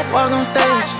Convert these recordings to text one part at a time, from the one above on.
walk on stage.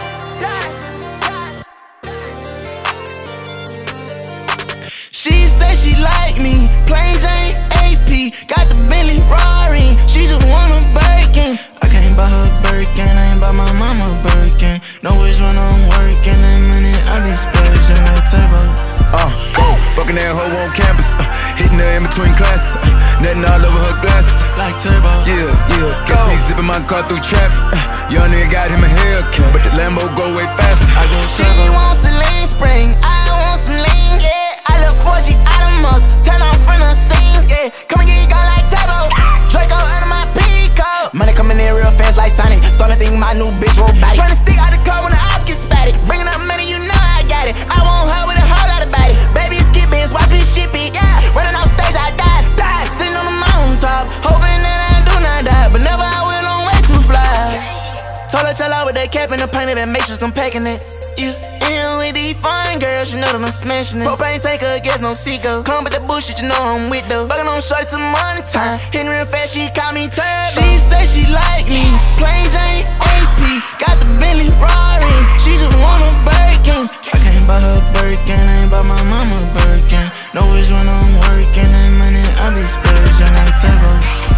She say she like me, plain Jane AP, got the Bentley Rari, she just want a Birkin. I can't buy her Birkin, I ain't buy my mama Birkin. Know which one I'm working, that money I be splurging like turbo. Fucking that hoe on campus, hitting her in between classes, nothing all over her glasses. Like turbo. Yeah, catch me zipping my car through traffic. Young nigga got him a Hellcat, but the Lambo go way faster. I go turbo. She want Celine spring, I want Celine, yeah. I look for she out of most, turn off from the scene, yeah. Come and get it gone like turbo. Draco under my peacoat. Money coming in real fast like Sonic. Starting to think my new bitch robotic. Trying to stick out the car when the op gets spatted. Bringing up money, you know I got it. I want her with a whole lot of body. Baby, it's kid bitch, watch me shit be, yeah. Running off stage, I died. Sitting on the mountaintop, hoping that I do not die, but never I will on way too fly. Told her chill out with that cap and the paint of that matrix, I'm packing it. Yeah, and with these fine girls, you know that I'm smashing it. Propane take her, guess no seagull. Come with that bullshit, you know I'm with though. Fucking on shorty till money time. Hitting real fast, she call me turbo. She say she like me, plain Jane AP, got the Bentley Rari, she just want a Birkin. I can't buy her Birkin, I ain't buy my mama Birkin. Know which one I'm working, that money I be splurging like turbo.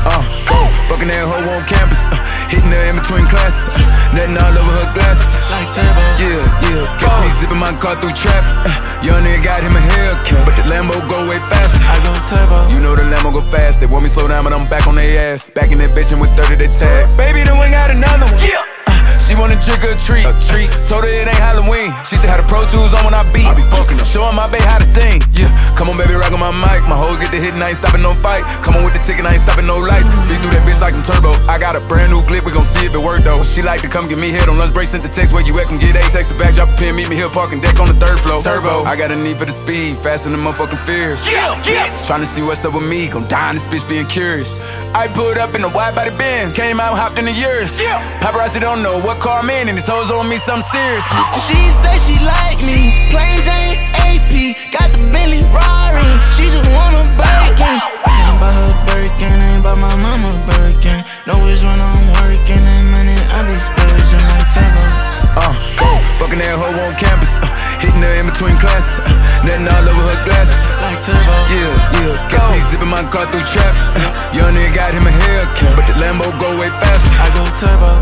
Fucking that hoe on campus, hitting her in between classes, nothing all over her glasses. Like turbo. Yeah, catch me zipping my car through traffic. Young nigga got him a Hellcat, but the Lambo go way faster. I go turbo. You know the Lambo go fast. They want me slow down, but I'm back on their ass. Back in that bitch and with 30 they tags. Baby, the wing got another one. Yeah. She wanna trick or treat. Told her it ain't Halloween. She said how the Pro Tools on when I beat. I be fucking her, showing my bae how to sing. Yeah, come on baby, rock on my mic. My hoes get the hit and I ain't stopping no fight. Come on with the ticket, I ain't stopping no lights. Speed through that bitch like some turbo. I got a brand new clip, we gon' see if it work though. She like to come get me head on lunch break, sent the text where you at, come get a text the back, drop a pin, meet me here, parking deck on the 3rd floor. Turbo, I got a need for the speed, faster than motherfucking fears. Trying to see what's up with me, gon' die in this bitch being curious. I pulled up in a wide body Benz, came out, hopped in the years. Paparazzi don't know what car I'm in, and these hoes on me something serious. She say she like me, plain Jane AP, got the Bentley Rari, she just want a Birkin. I can't buy her Birkin, I ain't buy my mama Birkin. Know which one I'm working, that money I be splurging like turbo. Fucking that hoe on campus, hitting her in between classes, nothing all over her glasses. Like turbo. Yeah, catch me zipping my car through traffic. Young nigga got him a Hellcat, but the Lambo go way faster. I go turbo.